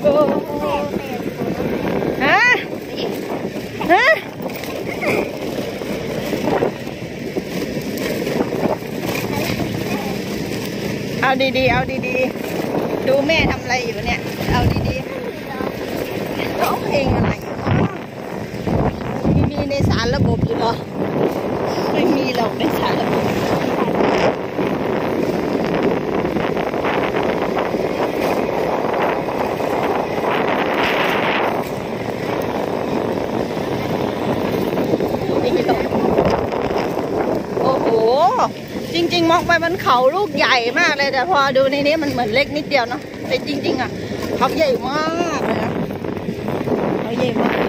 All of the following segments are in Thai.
ฮะฮะเอาดีๆเอาดีๆดูแม่ทำอะไรอยู่เนี่ยเอาดีๆร้องเพลงอะไรมีในสารระบบอยู่เหรอไม่มีหรอกในสารระบบจริงๆมองไปมันเขาลูกใหญ่มากเลยแต่พอดูในนี้มันเหมือนเล็กนิดเดียวเนาะแต่จริงๆอ่ะเขาใหญ่มากเลยนะเขาใหญ่มาก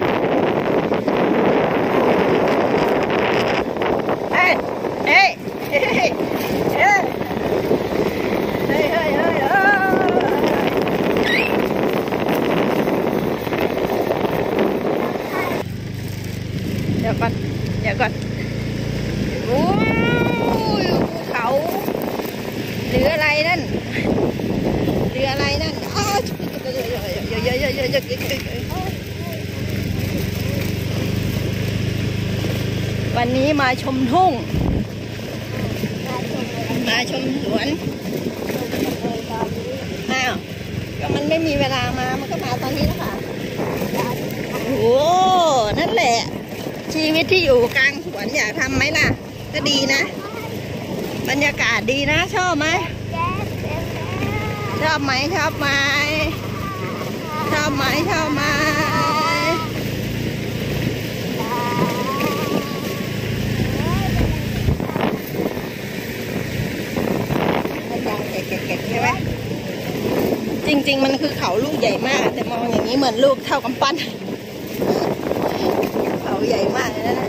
เฮ้ยเฮ้ยเฮ้ยเฮ้ยเฮ้ยเฮ้ยเฮ้ยเดี๋ยวก่อนโอ้ยเขาหรืออะไรนั่นอ้าววันนี้มาชมทุ่งมาชมสวนอ้าวก็มันไม่มีเวลามามันก็มาตอนนี้แล้วค่ะโอ้นั่นแหละชีวิตที่อยู่กลางสวนอยากทำไหมล่ะก็ดีนะบรรยากาศดีนะชอบไหมชอบไหมชอบไหมชอบไหมชอบไหมเก็บใช่ไหมจริงๆมันคือเขาลูกใหญ่มากแต่มองอย่างนี้เหมือนลูกเท่ากำปั้นเขาใหญ่มากเลยนะ